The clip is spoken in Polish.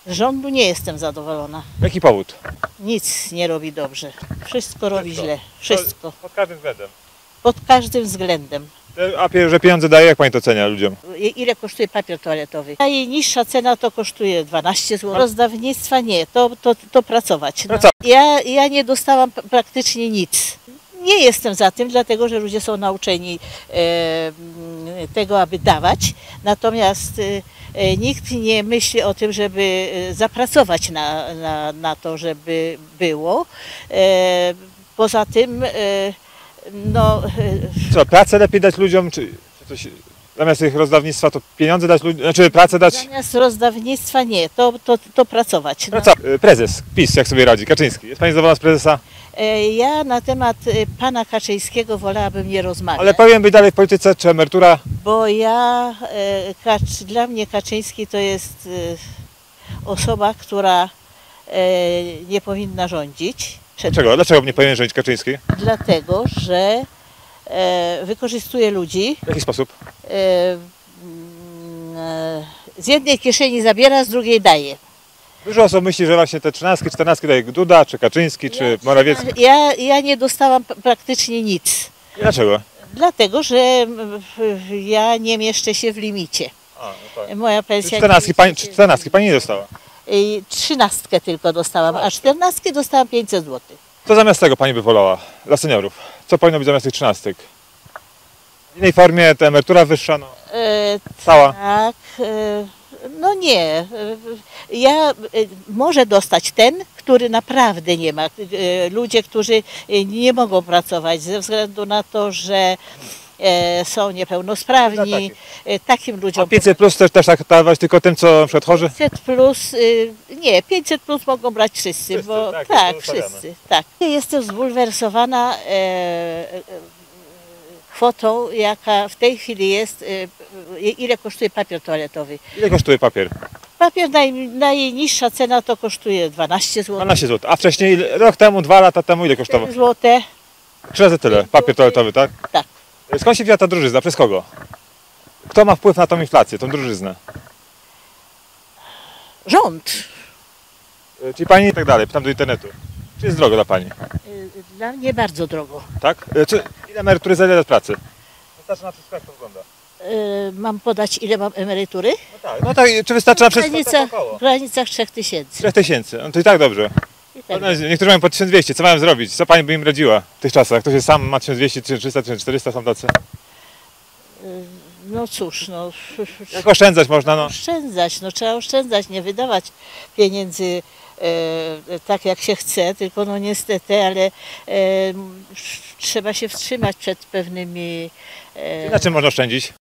Z rządu nie jestem zadowolona. Jaki powód? Nic nie robi dobrze. Wszystko robi źle. Wszystko. Pod każdym względem. Pod każdym względem. A że pieniądze daje, jak pani to ocenia ludziom? Ile kosztuje papier toaletowy? Najniższa cena to kosztuje 12 zł. Rozdawnictwa nie, to pracować. No. Ja nie dostałam praktycznie nic. Nie jestem za tym, dlatego że ludzie są nauczeni tego, aby dawać. Natomiast nikt nie myśli o tym, żeby zapracować na to, żeby było. Poza tym no... Co, pracę lepiej dać ludziom, czy coś, zamiast ich rozdawnictwa to pieniądze dać ludziom, znaczy pracę dać? Zamiast rozdawnictwa nie, to pracować. No. Prezes PiS, jak sobie radzi, Kaczyński. Jest pani zadowolona z prezesa? Ja na temat pana Kaczyńskiego wolałabym nie rozmawiać. Ale powinien być dalej w polityce, czy emerytura? Bo dla mnie Kaczyński to jest osoba, która nie powinna rządzić. Dlaczego? Dlaczego nie powinien rządzić Kaczyński? Dlatego, że wykorzystuje ludzi. W jaki sposób? Z jednej kieszeni zabiera, z drugiej daje. Dużo osób myśli, że właśnie te 13, 14 daje Duda, czy Kaczyński, czy Morawiecki. Ja nie dostałam praktycznie nic. Dlaczego? Dlatego, że ja nie mieszczę się w limicie. Moja pensja... 14 pani nie dostała? 13 tylko dostałam, a 14 dostałam 500 zł. Co zamiast tego pani by wolała dla seniorów? Co powinno być zamiast tych 13? W innej formie ta emerytura wyższa, no. Cała? Tak, no nie. Może dostać ten, który naprawdę nie ma. Ludzie, którzy nie mogą pracować ze względu na to, że są niepełnosprawni. Takim ludziom. A 500 plus też tak dawać tylko tym, co na przykład chorzy? 500 plus, nie, 500 plus mogą brać wszyscy, bo tak, wszyscy. Tak. Jestem zbulwersowana kwotą, jaka w tej chwili jest, ile kosztuje papier toaletowy. Ile kosztuje papier? Papier najniższa cena to kosztuje 12 zł. 12 zł. A wcześniej, rok temu, 2 lata temu ile kosztował? 4 zł. 3 razy tyle, papier toaletowy, tak? Tak. Skąd się wzięła ta drożyzna? Przez kogo? Kto ma wpływ na tą inflację, tą drożyznę? Rząd. Czyli pani i tak dalej, pytam do internetu. Czy jest drogo dla pani? Dla mnie bardzo drogo. Tak? Ile emerytury za ile lat pracy? Wystarczy na wszystko, jak to wygląda? Mam podać, ile mam emerytury? No tak, czy wystarczy na wszystko? W granicach 3000. 3000, no to i tak dobrze. Niektórzy mają po 1200, co mają zrobić? Co pani by im radziła w tych czasach? Ktoś jest sam ma 1200, 1300, 1400, są tacy? No cóż, no... Jak oszczędzać można, no? Oszczędzać, no trzeba oszczędzać, nie wydawać pieniędzy tak jak się chce, tylko no niestety, ale trzeba się wstrzymać przed pewnymi... Na czym można oszczędzić?